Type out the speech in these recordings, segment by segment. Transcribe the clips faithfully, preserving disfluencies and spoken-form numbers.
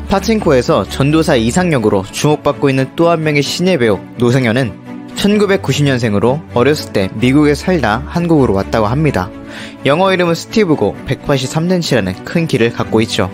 파친코에서 전도사 이상 역으로 주목받고 있는 또 한 명의 신예 배우 노상현은 천구백구십 년생으로 어렸을 때 미국에 살다 한국으로 왔다고 합니다. 영어 이름은 스티브고 백팔십삼 센티미터라는 큰 키를 갖고 있죠.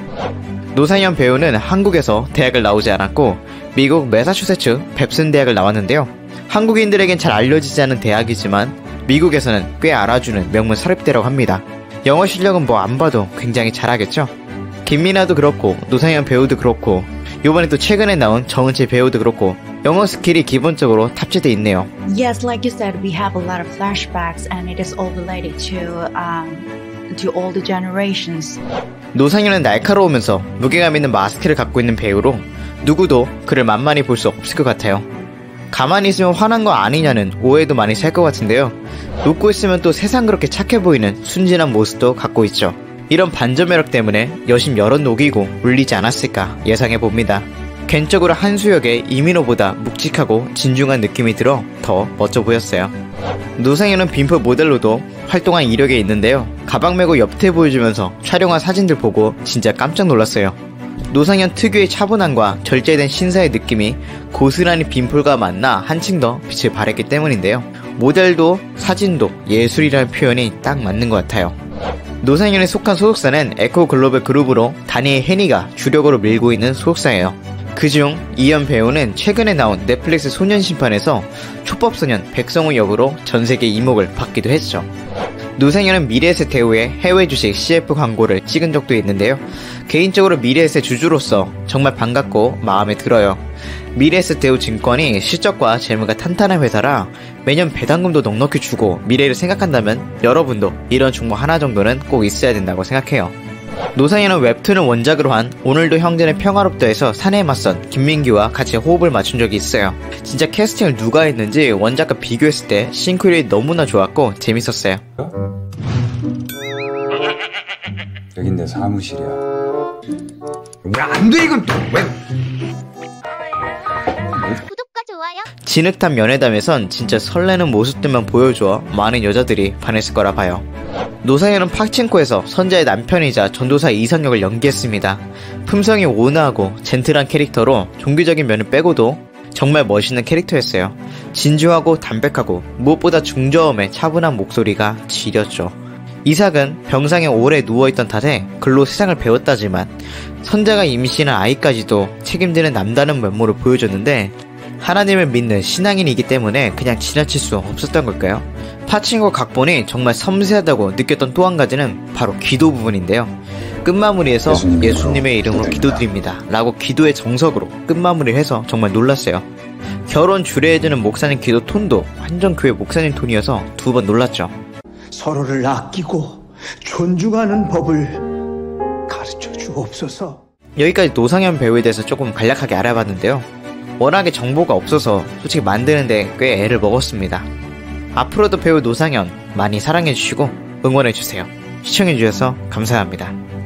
노상현 배우는 한국에서 대학을 나오지 않았고 미국 매사추세츠 뱁슨 대학을 나왔는데요. 한국인들에겐 잘 알려지지 않은 대학이지만 미국에서는 꽤 알아주는 명문 사립대라고 합니다. 영어 실력은 뭐 안 봐도 굉장히 잘하겠죠. 김민아도 그렇고 노상현 배우도 그렇고 요번에 또 최근에 나온 정은채 배우도 그렇고 영어 스킬이 기본적으로 탑재돼 있네요. Yes, like you said, we have a lot of flashbacks and it is all related to um, to all the generations. 노상현은 날카로우면서 무게감 있는 마스크를 갖고 있는 배우로 누구도 그를 만만히 볼 수 없을 것 같아요. 가만히 있으면 화난 거 아니냐는 오해도 많이 살 것 같은데요. 웃고 있으면 또 세상 그렇게 착해 보이는 순진한 모습도 갖고 있죠. 이런 반전 매력 때문에 여심 여럿 녹이고 울리지 않았을까 예상해봅니다. 개인적으로 한수역의 이민호보다 묵직하고 진중한 느낌이 들어 더 멋져 보였어요. 노상현은 빔프 모델로도 활동한 이력이 있는데요. 가방 메고 옆태 보여주면서 촬영한 사진들 보고 진짜 깜짝 놀랐어요. 노상현 특유의 차분함과 절제된 신사의 느낌이 고스란히 빔플과 만나 한층 더 빛을 발했기 때문인데요. 모델도 사진도 예술이라는 표현이 딱 맞는 것 같아요. 노상현에 속한 소속사는 에코글로벌 그룹으로 다니엘 헤니가 주력으로 밀고 있는 소속사예요. 그중 이현 배우는 최근에 나온 넷플릭스 소년심판에서 촉법소년 백성우 역으로 전세계 이목을 받기도 했죠. 노상현은 미래에셋대우의 해외 주식 씨에프 광고를 찍은 적도 있는데요. 개인적으로 미래에셋 주주로서 정말 반갑고 마음에 들어요. 미래에셋대우 증권이 실적과 재무가 탄탄한 회사라 매년 배당금도 넉넉히 주고 미래를 생각한다면 여러분도 이런 종목 하나 정도는 꼭 있어야 된다고 생각해요. 노상현은 웹툰을 원작으로 한 오늘도 형제는 평화롭다에서 사내에 맞선 김민규와 같이 호흡을 맞춘 적이 있어요. 진짜 캐스팅을 누가 했는지 원작과 비교했을 때 싱크율이 너무나 좋았고 재밌었어요. 여긴 내 사무실이야. 왜 안 돼 이건 또 왜? 구독과 좋아요. 진흙탕 연애담에선 진짜 설레는 모습들만 보여줘 많은 여자들이 반했을 거라 봐요. 노상현은 파친코에서 선자의 남편이자 전도사 이상 역을 연기했습니다. 품성이 온화하고 젠틀한 캐릭터로 종교적인 면을 빼고도 정말 멋있는 캐릭터였어요. 진주하고 담백하고 무엇보다 중저음의 차분한 목소리가 지렸죠. 이삭은 병상에 오래 누워있던 탓에 글로 세상을 배웠다지만 선자가 임신한 아이까지도 책임지는 남다른 면모를 보여줬는데 하나님을 믿는 신앙인이기 때문에 그냥 지나칠 수 없었던 걸까요? 파친코 각본이 정말 섬세하다고 느꼈던 또 한 가지는 바로 기도 부분인데요. 끝마무리에서 예수님의, 예수님의 이름으로 기도드립니다 라고 기도의 정석으로 끝마무리를 해서 정말 놀랐어요. 결혼 주례해주는 목사님 기도 톤도 완전 교회 목사님 톤이어서 두 번 놀랐죠. 서로를 아끼고 존중하는 법을 가르쳐 주옵소서. 여기까지 노상현 배우에 대해서 조금 간략하게 알아봤는데요. 워낙에 정보가 없어서 솔직히 만드는데 꽤 애를 먹었습니다. 앞으로도 배우 노상현 많이 사랑해주시고 응원해주세요. 시청해주셔서 감사합니다.